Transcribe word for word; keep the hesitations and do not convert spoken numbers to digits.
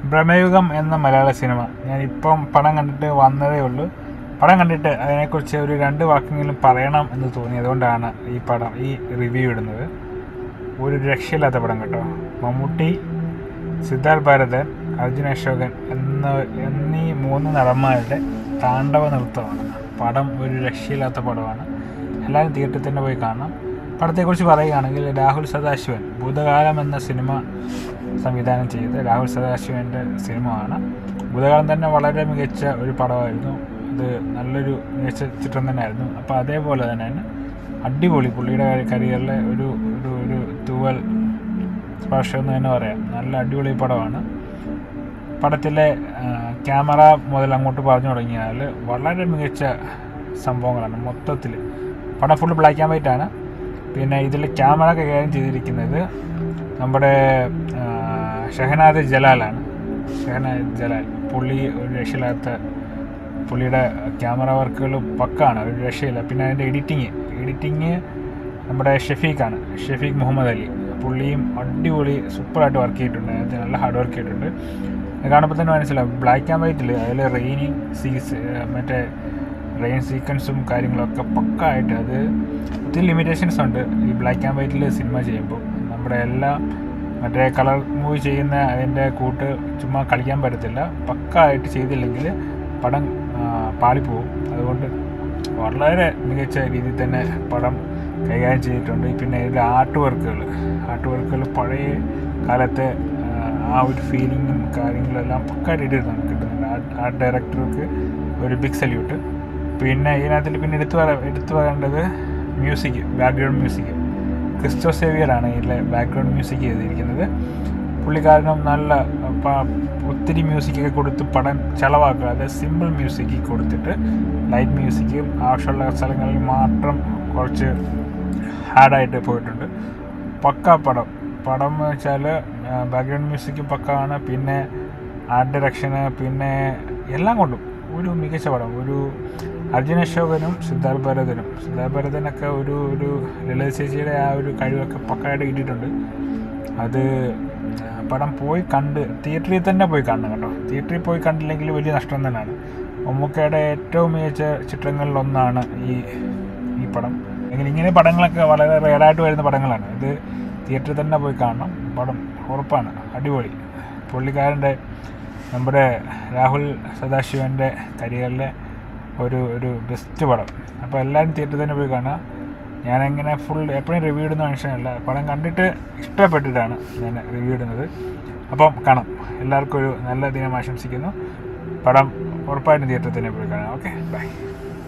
Bramayugam എന്ന മലയാള cinema ഞാനിപ്പം പടം കണ്ടിട്ട് വന്നതേ ഉള്ളൂ. പടം കണ്ടിട്ട് അതിനെക്കുറിച്ച് ഒരു രണ്ട് വാക്കെങ്കിലും പറയണം എന്ന് തോന്നി. അതുകൊണ്ടാണ് ഈ പടം ഈ റിവ്യൂ ഇടുന്നത്. ഒരു രക്ഷയില്ലാത്ത പടം കേട്ടോ. മമ്മൂട്ടി, സിദ്ധാർത്ഥ്, ഭാരതൻ, അർജുൻ, അശോകൻ എന്ന എന്നീ മൂന്ന് നടന്മാരുടെ താണ്ഡവ നൃത്തമാണ്. പടം ഒരു രക്ഷയില്ലാത്ത പടമാണ്. എല്ലാവരും തിയേറ്ററിൽ തന്നെ പോയി കാണണം. പടത്തെക്കുറിച്ച് പറയുകയാണെങ്കിൽ രാഹുൽ സദാശിവൻ ഭൂതകാലം എന്ന സിനിമ സംവിധാനം ചെയ്ത് രാഹുൽ സദാശിവൻ്റെ സിനിമയാണ്. ഭൂതകാലം തന്നെ വളരെ മികച്ച ഒരു പടമായിരുന്നു. അത് നല്ലൊരു മികച്ച ചിത്രം തന്നെയായിരുന്നു. അപ്പോൾ അതേപോലെ തന്നെ അടിപൊളി പുള്ളിയുടെ കരിയറിലെ ഒരു ഒരു ഒരു തൂവൽ സ്പർശം എന്ന് തന്നെ പറയാം. നല്ല അടിപൊളി പടമാണ്. പടത്തിലെ ക്യാമറ മുതൽ അങ്ങോട്ട് പറഞ്ഞു തുടങ്ങിയാൽ വളരെ മികച്ച സംഭവങ്ങളാണ്. മൊത്തത്തിൽ പടം ഫുൾ ബ്ലാക്ക് ആൻഡ് വൈറ്റ് ആണ്. പിന്നെ ഇതിൽ ക്യാമറ കൈകാര്യം ചെയ്തിരിക്കുന്നത് നമ്മുടെ ഷഹനാദ് ജലാലാണ്. ഷഹനാദ് ജലാൽ പുള്ളി ഒരു രക്ഷയില്ലാത്ത പുള്ളിയുടെ ക്യാമറ വർക്കുകൾ പക്കാണ്, ഒരു രക്ഷയില്ല. പിന്നെ അതിൻ്റെ എഡിറ്റിങ് എഡിറ്റിങ് നമ്മുടെ ഷെഫീഖാണ്, ഷെഫീഖ് മുഹമ്മദ് അലി. പുള്ളിയും അടിപൊളി സൂപ്പറായിട്ട് വർക്ക് ചെയ്തിട്ടുണ്ട്. അതിനകത്ത് നല്ല ഹാർഡ് വർക്ക് ചെയ്തിട്ടുണ്ട്. കാണുമ്പോൾ തന്നെ മനസ്സിലാവും ബ്ലാക്ക് ആൻഡ് വൈറ്റിൽ അതിൽ റെയിനിങ് സീസ് മറ്റേ റെയിൻ സീക്വൻസും കാര്യങ്ങളൊക്കെ പക്കായിട്ട്. അത് ഒത്തിരി ലിമിറ്റേഷൻസ് ഉണ്ട് ഈ ബ്ലാക്ക് ആൻഡ് വൈറ്റിൽ സിനിമ ചെയ്യുമ്പോൾ. നമ്മുടെ എല്ലാം മറ്റേ കളർ മൂവി ചെയ്യുന്ന അതിൻ്റെ കൂട്ട് ചുമ്മാ കളിക്കാൻ പറ്റത്തില്ല. പക്കായിട്ട് ചെയ്തില്ലെങ്കിൽ പടം പാളിപ്പോവും. അതുകൊണ്ട് വളരെ മികച്ച രീതിയിൽ തന്നെ പടം കൈകാര്യം ചെയ്തിട്ടുണ്ട്. പിന്നെ ഇതിൽ ആർട്ട് വർക്കുകൾ ആർട്ട് വർക്കുകൾ പഴയ കാലത്തെ ആ ഒരു ഫീലിങ്ങും കാര്യങ്ങളെല്ലാം പക്കായിട്ട് ഇട്ടിരുന്നുണ്ട് കിട്ടുന്നുണ്ട്. ആർട്ട് ഡയറക്ടർക്ക് ഒരു ബിഗ് സല്യൂട്ട്. പിന്നെ ഇതിനകത്തിൽ പിന്നെ എടുത്തു പറ എടുത്തു പറയേണ്ടത് മ്യൂസിക്, ബാക്ക്ഗ്രൗണ്ട് മ്യൂസിക്. ക്രിസ്റ്റോ സേവിയറാണ് ഇതിലെ ബാക്ക്ഗ്രൗണ്ട് മ്യൂസിക് ചെയ്തിരിക്കുന്നത്. പുള്ളിക്കാരനും നല്ല ഒത്തിരി മ്യൂസിക്കൊക്കെ കൊടുത്ത് പടം ചിലവാക്കാതെ സിമ്പിൾ മ്യൂസിക് കൊടുത്തിട്ട് ലൈറ്റ് മ്യൂസിക്കും ആവശ്യമുള്ള സ്ഥലങ്ങളിൽ മാത്രം കുറച്ച് ഹാർഡായിട്ട് പോയിട്ടുണ്ട്. പക്ക പടം പടം എന്ന് വെച്ചാൽ ബാക്ക്ഗ്രൗണ്ട് മ്യൂസിക് പക്കാണ്. പിന്നെ ആർട്ട് ഡയറക്ഷന് പിന്നെ എല്ലാം കൊണ്ടും ഒരു മികച്ച പടം. ഒരു അർജുൻ അശോകനും സിദ്ധാർത്ഥ് ഭാരതനും സിദ്ധാർത്ഥ് ഭാരതനൊക്കെ ഒരു ഒരു ലളിത ചേച്ചിയുടെ ആ ഒരു കഴിവൊക്കെ പക്കായിട്ട് കിട്ടിയിട്ടുണ്ട്. അത് പടം പോയി കണ്ട് തിയേറ്ററിൽ തന്നെ പോയി കാണണം കേട്ടോ. തിയേറ്ററിൽ പോയി കണ്ടില്ലെങ്കിൽ വലിയ നഷ്ടം തന്നെയാണ്. മമ്മൂക്കയുടെ ഏറ്റവും മികച്ച ചിത്രങ്ങളിലൊന്നാണ് ഈ ഈ പടം. എങ്കിൽ ഇങ്ങനെ പടങ്ങളൊക്കെ വളരെ റെയറായിട്ട് വരുന്ന പടങ്ങളാണ്. ഇത് തിയേറ്ററിൽ തന്നെ പോയി കാണണം. പടം ഉറപ്പാണ്, അടിപൊളി. പുള്ളിക്കാരൻ്റെ നമ്മുടെ രാഹുൽ സദാശിവൻ്റെ കരിയറിലെ ഒരു ഒരു ബെസ്റ്റ് പടം. അപ്പോൾ എല്ലാവരും തിയേറ്ററിൽ തന്നെ പോയി കാണുക. ഞാനെങ്ങനെ ഫുൾ എപ്പോഴും റിവ്യൂ ഇടുന്ന മനുഷ്യനല്ല. പടം കണ്ടിട്ട് ഇഷ്ടപ്പെട്ടിട്ടാണ് ഞാൻ റിവ്യൂ ഇടുന്നത്. അപ്പം കാണാം. എല്ലാവർക്കും ഒരു നല്ല ദിനം ആശംസിക്കുന്നു. പടം ഉറപ്പായിട്ടും തിയേറ്ററിൽ തന്നെ പോയി കാണാം. Okay, by.